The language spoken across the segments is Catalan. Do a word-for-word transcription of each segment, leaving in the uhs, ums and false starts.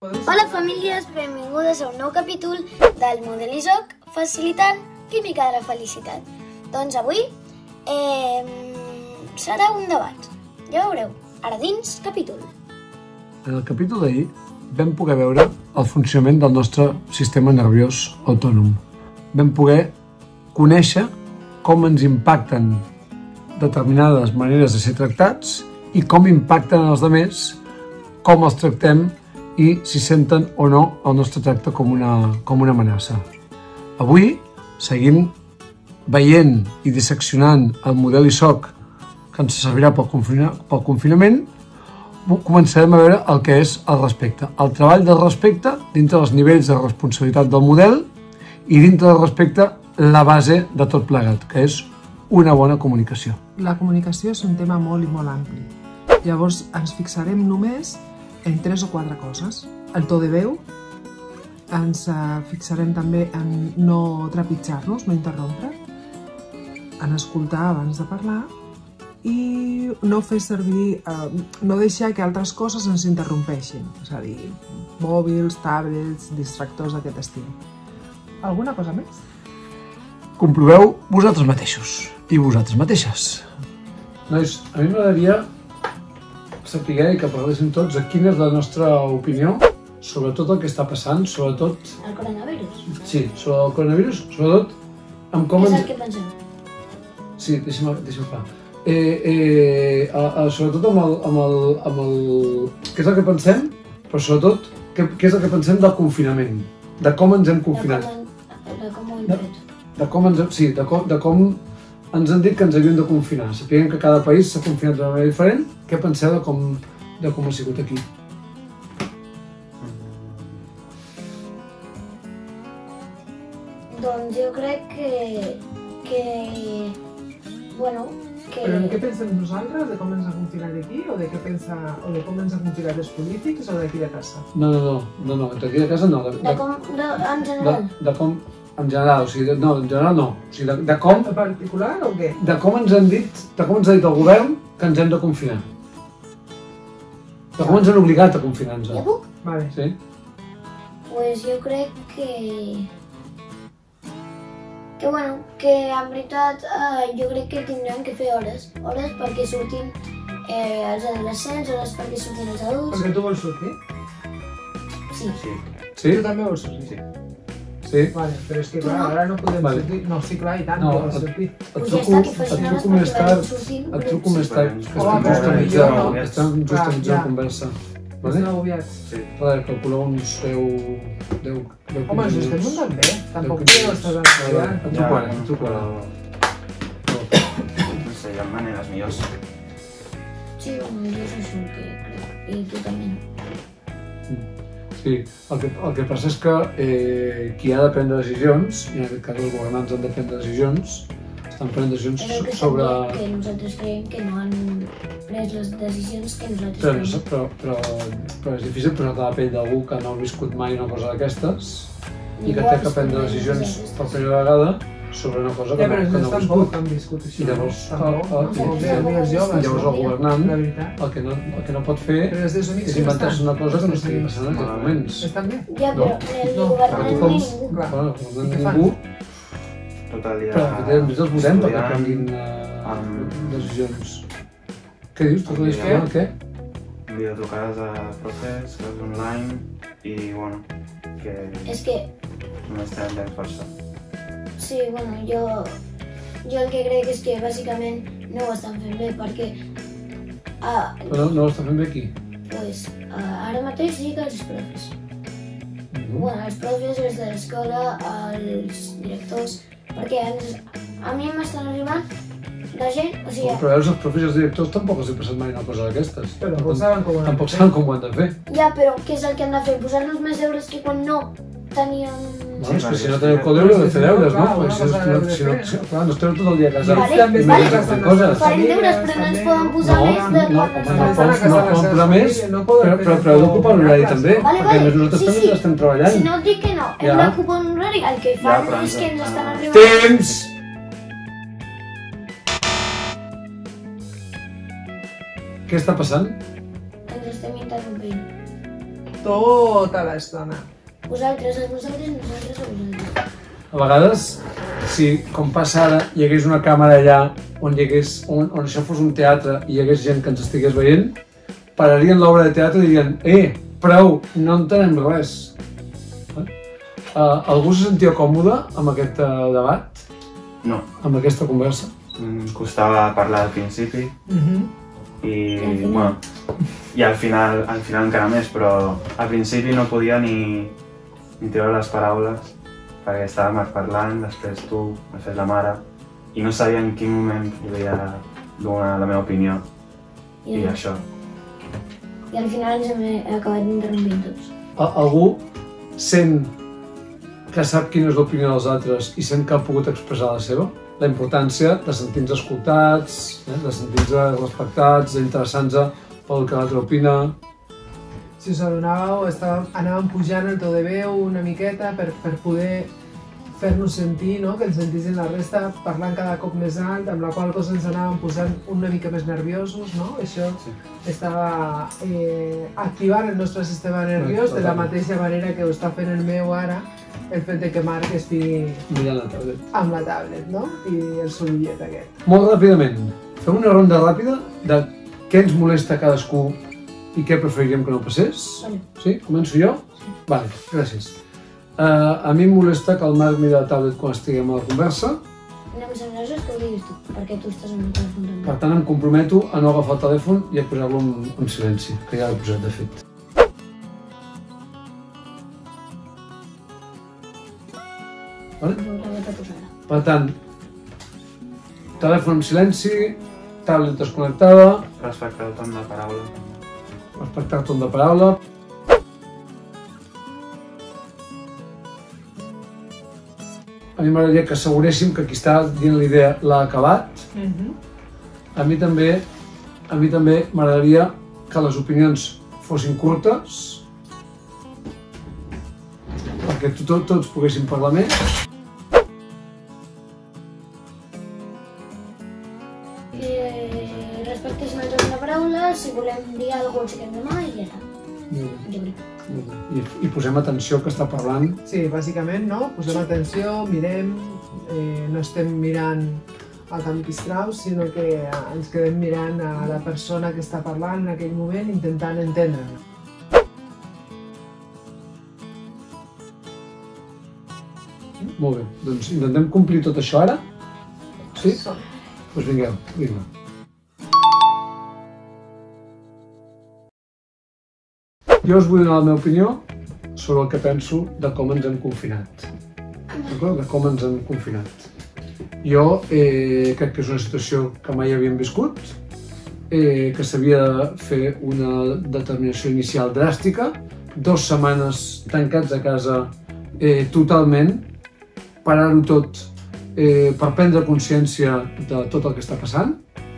Hola famílies, benvingudes a un nou capítol del Model ISOC facilitant química de la felicitat. Doncs avui eh, serà un debat, ja veureu, ara dins capítol. En el capítol d'ahir vam poder veure el funcionament del nostre sistema nerviós autònom. Vam poder conèixer com ens impacten determinades maneres de ser tractats i com impacten els altres, com els tractem i si senten o no el nostre tracte com una, com una amenaça. Avui, seguint veient i disseccionant el model ISOC que ens servirà pel, confina, pel confinament, començarem a veure el que és el respecte. El treball del respecte dintre dels nivells de responsabilitat del model i dintre del respecte la base de tot plegat, que és una bona comunicació. La comunicació és un tema molt i molt ampli. Llavors ens fixarem només en tres o quatre coses. El to de veu, ens fixarem també en no trepitjar-nos, no interrompre, en escoltar abans de parlar i no fer servir, eh, no deixar que altres coses ens interrompeixin, és a dir, mòbils, tablets, distractors d'aquest estil. Alguna cosa més? Comproveu vosaltres mateixos i vosaltres mateixes. Nois, a mi m'agradaria saber i que parléssim tots de quina és la nostra opinió sobre tot el que està passant, sobretot... El coronavirus? Sí, sobre el coronavirus, sobretot amb com... Què és ens... el que pensem? Sí, deixa'm, deixa'm clar. Eh, eh, a, a, sobretot amb el, amb, el, amb el... Què és el que pensem, però sobretot què, què és el que pensem del confinament, de com ens hem confinat. De com, de com ho hem de, fet. De com ens... Sí, de com, de com ens han dit que ens havíem de confinar. Sapiguem que cada país s'ha confinat d'una manera diferent. Què penseu de com, de com ha sigut aquí? Doncs jo crec que... que... bueno, que... Però en què pensem nosaltres? De com ens ha confinat aquí? O de, què pensa, o de com ens ha confinat els polítics? O d'aquí de casa? No, no, no, no, no, d'aquí de casa no. De, de com... De, en general? De, de com... En general, o sigui, de, no, en general no. O sigui, de, de com... En particular o què? De com ens han dit, de com ens ha dit el govern que ens hem de confinar. De com ens han obligat a confinar-nos. Ja puc? Vale. Sí? Pues jo crec que... Que bueno, que en veritat eh, jo crec que tindrem que fer hores. Hores perquè surtin eh, els adolescents, hores perquè surtin els adults. Perquè tu vols sortir? Sí. Sí. Sí? Tu també vols sortir? Sí. Sí? Vale, però és que clar, no? ara no podem Vale. sortir. No, sí, clar, i tant, No, que vols et- sortir. Et Pues ja truco, està, que et facin hores truco més perquè tard. vagin sortint Et truco grups. més tard, que Sí, estem home, just a però mitja, jo no. estem just a Clar, mitja ja. conversa. Estem Vale? agobiats. Sí. Vale, calculeu uns deu... deu, deu Home, ens estem muntant bé. Tampoc podem estar estudiant. Et truco ara, et truco ara. No sé, hi ha maneres millors. Sí, bueno, jo soy sur que crec. I tu també. Sí, el que, el que passa és que eh, qui ha de prendre decisions, i en aquest cas els governants han de prendre decisions, estan prenent decisions Però que sobre... també que nosaltres creiem que no han pres les decisions que nosaltres Però, no creiem. sé, però, però, però és difícil posar-te a la pell d'algú que no ha viscut mai una cosa d'aquestes i que té que prendre decisions per primera vegada sobre una cosa que Ja, però no, que ells no ha tampoc viscut. han viscut això. I llavors, Tampoc, el- el- no? i- Bé, ni els joves, Llavors el no? governant La veritat. el que no, el que no pot fer Però els teus amics és com inventar-se estan? una cosa que no Els estigui teus passant en aquests Malament. moments. amics Estan bé? Ja, No. però el No. governant Però no com- és ningú. Clar. Bueno, no I hi què ha fan? ningú, Tot el dia però nosaltres els votem perquè estudiant, prenguin uh, amb- decisions. Què dius? Tot Amb l'escola? Què? videotrucades a profes, classes online i, bueno, que És que, només tenen temps per això. sí, bueno, jo, jo el que crec és que bàsicament no ho estan fent bé perquè ah, Però no, no ho està fent bé aquí. pues, ah, ara mateix sí que els profes. Mhm. Bueno, els profes, els de l'escola, els directors, perquè ens, a mi m'estan arribant de gent, o sigui, Però veus, els profes i els directors tampoc els ha passat mai una cosa d'aquestes. Però tampoc saben com ho han Tampoc de fer. saben com ho han de fer. ja, però què és el que han de fer? Posar-nos més deures que quan no teníem... Bueno, és que perquè si no és teniu que- codi heu de fer deures, no? Clar, Perquè una si, cosa no, heu de si, no, fer. si, clar, no esteu tot el dia a casa. Vale, també i vale, més de fer vale. coses. Farem deures, però no ens poden posar No, més de No, quan home, estan no, estan a poden- casa no de la poden seva posar més, família, no poden però, fer però, però heu tot d'ocupar l'horari a casa. també, Vale, perquè vale. nosaltres Sí, també sí. estem treballant. Si no et dic que no, hem Ja. d'ocupar un horari, el que Ja, fan però és que ens ens- estan ah. arribant... Temps! Què està passant? Ens estem interrompent. tota l'estona. Vosaltres a nosaltres, nosaltres a vosaltres. A vegades, si, com passa ara, hi hagués una càmera allà on, hi hagués, on, on això fos un teatre i hi hagués gent que ens estigués veient, pararien l'obra de teatre i dirien «Eh, prou, no entenem res». Eh? Uh, algú se sentia còmode amb aquest uh, debat? No. Amb aquesta conversa? Em costava parlar al principi Mhm. i, bueno, i al final, al final encara més, però al principi no podia ni, ni treure les paraules perquè estava Marc parlant, després tu, després la mare, i no sabia en quin moment podia donar la meva opinió. I, I això. I al final ens hem acabat interrompint tots. Algú sent que sap quina és l'opinió dels altres i sent que ha pogut expressar la seva? La importància de sentir-nos escoltats, eh? de sentir-nos respectats, d'interessar-nos pel que l'altre opina. Si us adonàveu, estàvem, anàvem pujant el to de veu una miqueta per, per poder fer-nos sentir, no? Que ens sentissin la resta, parlant cada cop més alt, amb la qual cosa ens anàvem posant una mica més nerviosos, no? Això sí. Estava eh, activant el nostre sistema nerviós de la mateixa manera que ho està fent el meu ara, el fet de que Marc estigui mirant la tablet. Amb la tablet, no? I el solillet aquest. Molt ràpidament, fem una ronda ràpida de què ens molesta a cadascú i què preferiríem que no passés. Vale. Sí? Començo jo? Sí. Vale, gràcies. Uh, a mi em molesta que el Marc miri la tablet quan estiguem a la conversa. No em sembla just que ho diguis tu, perquè tu estàs amb el telèfon també. Per tant, em comprometo a no agafar el telèfon i a posar-lo en, en silenci, que ja l'he posat de fet. Vale? Per tant, telèfon en silenci, tablet desconnectada, respectar el torn de paraula. Respectar el torn de paraula. A mi m'agradaria que asseguréssim que qui està dient la idea l'ha acabat. Mm-hmm. A mi també, a mi també m'agradaria que les opinions fossin curtes, perquè tot, tots poguéssim parlar més. Eh, respectéssim el torn de paraula, si volem dir alguna cosa, aixequem la mà i ja està. Jo crec. I, I posem atenció que està parlant. Sí, bàsicament, no? Posem atenció, mirem, eh, no estem mirant a campistraus, sinó que ens quedem mirant a la persona que està parlant en aquell moment, intentant entendre-la. Molt bé, doncs intentem complir tot això ara? Sí? Som. Doncs vingueu, vinga. Jo us vull donar la meva opinió sobre el que penso de com ens hem confinat. D'acord? De com ens hem confinat. Jo eh, crec que és una situació que mai havíem viscut, eh, que s'havia de fer una determinació inicial dràstica, dues setmanes tancats a casa eh, totalment, parar-ho tot eh, per prendre consciència de tot el que està passant.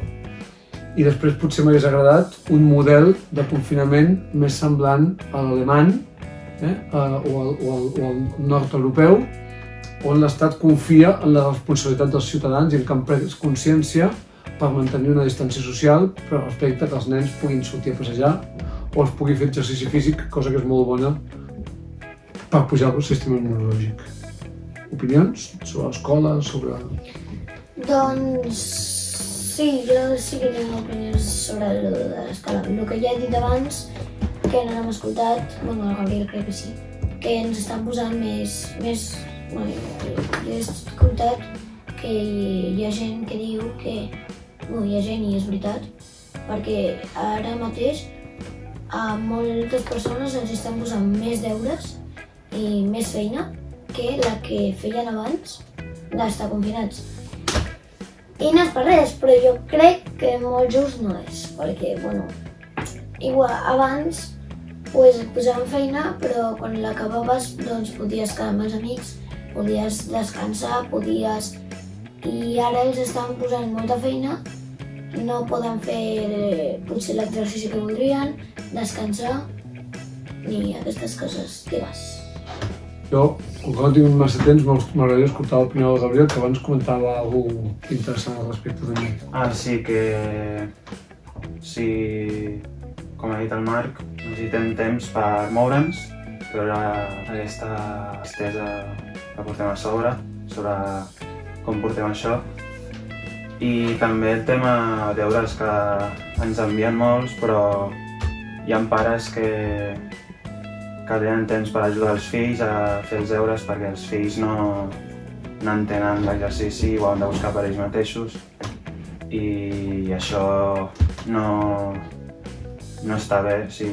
I després potser m'hagués agradat un model de confinament més semblant a l'alemany eh, o, al, o, al, o al nord-europeu, on l'Estat confia en la responsabilitat dels ciutadans i en que han pres consciència per mantenir una distància social, però respecte que els nens puguin sortir a passejar o els pugui fer exercici físic, cosa que és molt bona per pujar el sistema immunològic. Opinions sobre l'escola, sobre... Doncs... sí, jo sí que tinc opinions sobre el de l'escola. El que ja he dit abans, que no l'hem escoltat, bueno, el Gabriel crec que sí, que ens estan posant més... més bueno, jo he escoltat que hi ha gent que diu que... bueno, hi ha gent i és veritat, perquè ara mateix a moltes persones ens estan posant més deures i més feina que la que feien abans d'estar confinats. I no és per res, però jo crec que molt just no és, perquè, bueno, igual abans pues, et posaven feina, però quan l'acabaves doncs podies quedar amb els amics, podies descansar, podies... I ara els estan posant molta feina, no poden fer eh, potser l'exercici que voldrien, descansar, ni aquestes coses, digues. Jo, com que no tinc massa temps, m'agradaria escoltar l'opinió del Gabriel, que abans comentava alguna cosa interessant al respecte de mi. Ah, sí, que si com ha dit el Marc, necessitem temps per moure'ns, veure aquesta estesa que portem a sobre, sobre com portem això. I també el tema deures que ens envien molts, però hi ha pares que, que tenen temps per ajudar els fills a fer els deures perquè els fills no, no entenen l'exercici i ho han de buscar per ells mateixos. I això no, no està bé, si,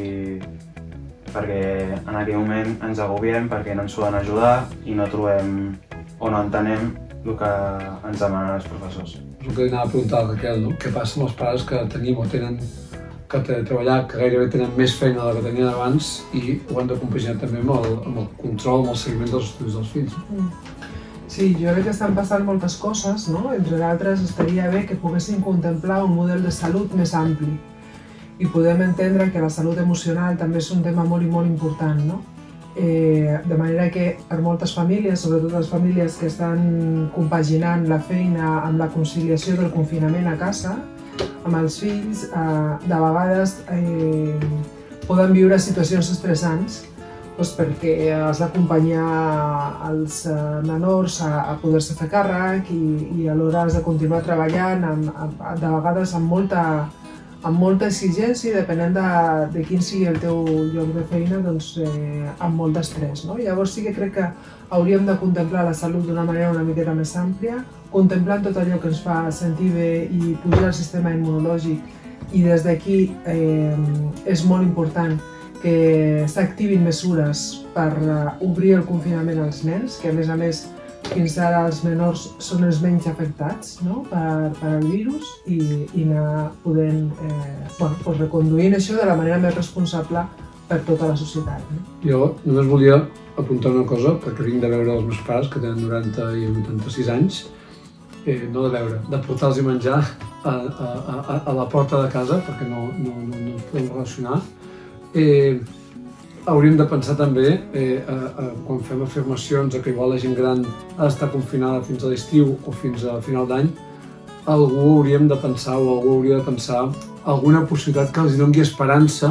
perquè en aquell moment ens agobiem perquè no ens poden ajudar i no trobem o no entenem el que ens demanen els professors. És el que anava a preguntar a Raquel, no? Què passa amb els pares que tenim o tenen que treballar, que gairebé tenen més feina de la que tenien abans i ho han de compaginar també amb el, amb el control, amb el seguiment dels estudis dels fills. Mm. Sí, jo crec que estan passant moltes coses, no? Entre d'altres, estaria bé que poguessin contemplar un model de salut més ampli i podem entendre que la salut emocional també és un tema molt i molt important, no? Eh, de manera que per moltes famílies, sobretot les famílies que estan compaginant la feina amb la conciliació del confinament a casa, amb els fills, eh, de vegades eh, poden viure situacions estressants doncs perquè has d'acompanyar els eh, menors a, a poder-se fer càrrec i, i alhora has de continuar treballant amb, amb, de vegades amb molta, amb molta exigència, depenent de, de quin sigui el teu lloc de feina, doncs eh, amb molt d'estrès, no? Llavors sí que crec que hauríem de contemplar la salut d'una manera una miqueta més àmplia, contemplant tot allò que ens fa sentir bé i pujar el sistema immunològic, i des d'aquí eh, és molt important que s'activin mesures per obrir el confinament als nens, que a més a més fins ara els menors són els menys afectats, no? per, per el virus, i, i anar podent eh, bueno, pues reconduint això de la manera més responsable per tota la societat. No? Jo només volia apuntar una cosa, perquè vinc de veure els meus pares, que tenen noranta i vuitanta-sis anys, eh, no de veure, de portar-los menjar a, a, a, a la porta de casa, perquè no, no, no, no ens podem relacionar. Eh, hauríem de pensar també, eh, a, a, quan fem afirmacions que igual la gent gran ha d'estar confinada fins a l'estiu o fins a final d'any, algú hauríem de pensar o algú hauria de pensar alguna possibilitat que els doni esperança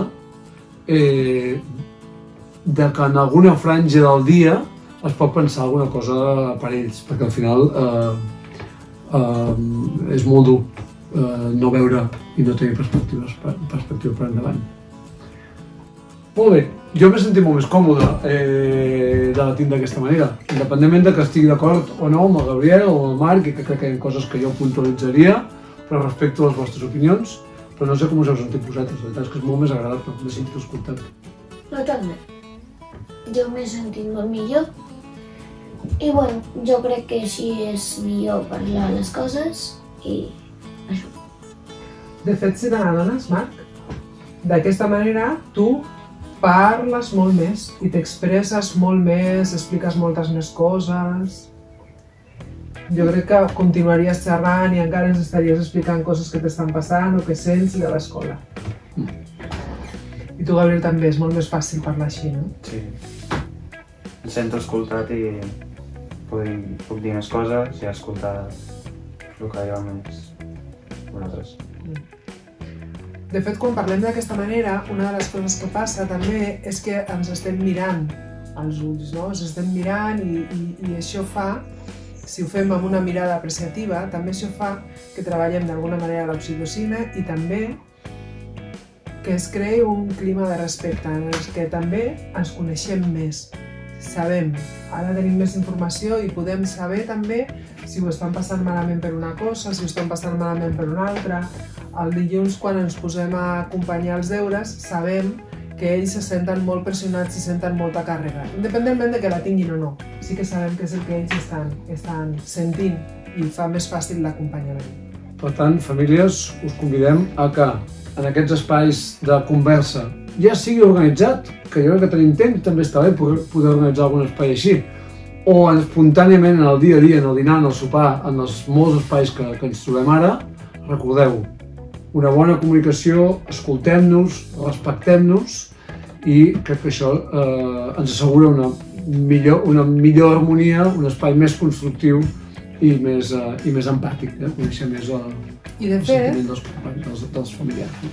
eh, de que en alguna franja del dia es pot pensar alguna cosa per ells, perquè al final eh, eh, és molt dur eh, no veure i no tenir perspectives per, perspectiva per endavant. Molt bé, jo m'he sentit molt més còmode eh, debatint d'aquesta manera, independentment de que estigui d'acord o no amb el Gabriel o amb el Marc, i que crec que hi ha coses que jo puntualitzaria, però respecto a les vostres opinions, però no sé com us heu sentit vosaltres, la veritat és que és molt més agradable, m'he sentit escoltat. No també. Jo m'he sentit molt millor i bueno, jo crec que així és millor parlar les coses i això. De fet, si te n'adones, Marc, d'aquesta manera tu parles molt més i t'expresses molt més, expliques moltes més coses. Jo crec que continuaries xerrant i encara ens estaries explicant coses que t'estan passant o que sents de l'escola. I tu, Gabriel, també és molt més fàcil parlar així, no? Sí. Em sento escoltat i puc, puc dir més coses i escoltar el que dieu més vosaltres. De fet, quan parlem d'aquesta manera, una de les coses que passa també és que ens estem mirant als ulls, no? Ens estem mirant i, i, i això fa, si ho fem amb una mirada apreciativa, també això fa que treballem d'alguna manera l'oxitocina i també que es creï un clima de respecte en el que també ens coneixem més. Sabem, ara tenim més informació i podem saber també si ho estan passant malament per una cosa, si ho estan passant malament per una altra. El dilluns, quan ens posem a acompanyar els deures, sabem que ells se senten molt pressionats i senten molta càrrega, independentment de que la tinguin o no. Sí que sabem que és el que ells estan, estan sentint i fa més fàcil l'acompanyament. Per tant, famílies, us convidem a que en aquests espais de conversa ja sigui organitzat, que jo crec que tenim temps, també està bé poder organitzar algun espai així, o espontàniament en el dia a dia, en el dinar, en el sopar, en els molts espais que, que ens trobem ara, recordeu, una bona comunicació, escoltem-nos, respectem-nos i crec que això eh, ens assegura una millor, una millor harmonia, un espai més constructiu i més, uh, i més empàtic, eh? Conèixer més el, I de el fet, sentiment dels companys, dels, dels familiars.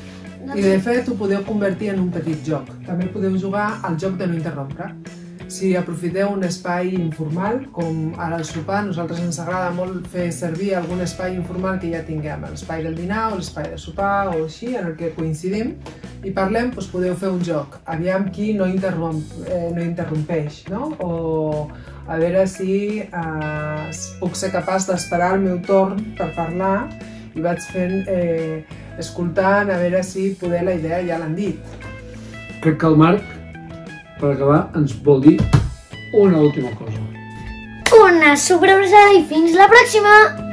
I de fet ho podeu convertir en un petit joc. També podeu jugar al joc de no interrompre. Si aprofiteu un espai informal, com ara al sopar, a nosaltres ens agrada molt fer servir algun espai informal que ja tinguem, l'espai del dinar o l'espai de sopar o així, en el que coincidim i parlem, doncs podeu fer un joc. Aviam qui no, interromp, eh, no interrompeix, no? O a veure si eh, puc ser capaç d'esperar el meu torn per parlar i vaig fent, eh, escoltant, a veure si poder la idea ja l'han dit. Crec que el Marc, per acabar, ens vol dir una última cosa. Una super abraçada i fins la pròxima!